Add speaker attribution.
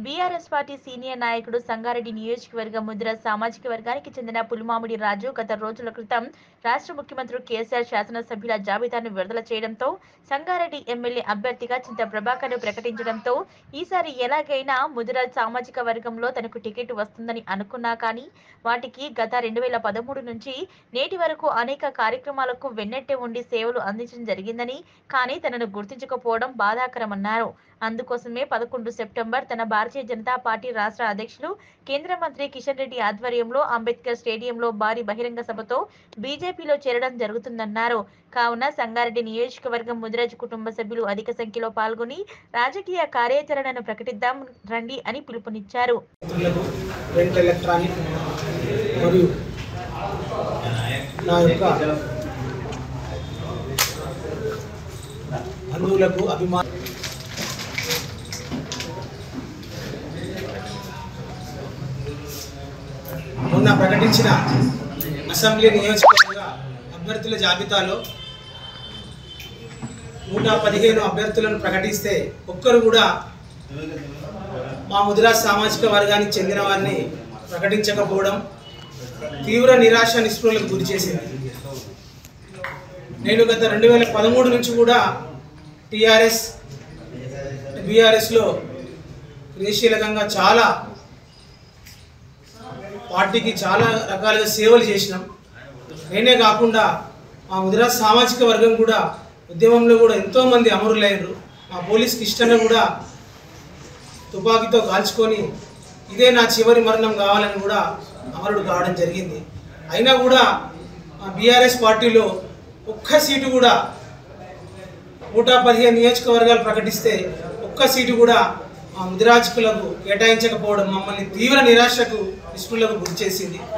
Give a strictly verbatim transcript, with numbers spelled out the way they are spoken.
Speaker 1: BRS party senior నాయకుడు సంగారెడ్డి నియోజకవర్గ ముద్ర సామాజిక వర్గానికి చెందిన పులిమామిడి రాజు గత రోజుల క్రితం రాష్ట్ర ముఖ్యమంత్రి కేసీఆర్ శాసనసభ్యుల జాబితాను విడుదల చేయడంతో సంగారెడ్డి ఎమ్మెల్యే అభ్యర్థిగా చింత ప్రభాకర్ను ప్రకటించడంతో ఈసారి ఎలాగైనా ముద్ర సామాజిక వర్గంలో తనకు టికెట్ వస్తుందని అనుకున్నా కానీ వాటికి గత రెండు వేల పదమూడు నుంచి నేటి వరకు అనేక కార్యక్రమాలకు వెన్నట్టే ఉండి సేవలు అందించడం జరిగిందని కానీ తనను గుర్తించకపోవడం బాధాకరమన్నారు. అందుకోసమే పదకొండు సెప్టెంబర్ తన భారతీయ జనతా పార్టీ రాష్ట్ర అధ్యక్షులు కేంద్ర మంత్రి కిషన్ రెడ్డి ఆధ్వర్యంలో అంబేద్కర్ స్టేడియంలో భారీ బహిరంగ సభతో బీజేపీలో చేరడం జరుగుతుందన్నారు. కావున సంగారెడ్డి నియోజకవర్గం ముదిరాజ్ కుటుంబ సభ్యులు అధిక సంఖ్యలో పాల్గొని రాజకీయ కార్యాచరణను ప్రకటిద్దాం రండి అని పిలుపునిచ్చారు.
Speaker 2: మొన్న ప్రకటించిన అసెంబ్లీ నియోజకవర్గ అభ్యర్థుల జాబితాలో నూట పదిహేను అభ్యర్థులను ప్రకటిస్తే ఒక్కరు కూడా మా ముదిరాజ్ సామాజిక వర్గానికి చెందిన వారిని ప్రకటించకపోవడం తీవ్ర నిరాశ నిస్పృహలకు గురి చేసింది. నేను గత రెండు వేల పదమూడు నుంచి కూడా టీఆర్ఎస్ బీఆర్ఎస్లో క్రియాశీలకంగా చాలా పార్టీకి చాలా రకాలుగా సేవలు చేసినాం. నేనే కాకుండా మా ముదిరాజ్ సామాజిక వర్గం కూడా ఉద్యమంలో కూడా ఎంతోమంది అమరులయ్యారు. మా పోలీస్ కిష్టన్న కూడా తుపాకీతో కాల్చుకొని ఇదే నా చివరి మరణం కావాలని కూడా అమరుడు కావడం జరిగింది. అయినా కూడా మా బీఆర్ఎస్ పార్టీలో ఒక్క సీటు కూడా నూట పదిహేను నియోజకవర్గాలు ప్రకటిస్తే ఒక్క సీటు కూడా మా ముదిరాజకులకు కేటాయించకపోవడం మమ్మల్ని తీవ్ర నిరాశకు నిస్పృహలకు గురి చేసింది.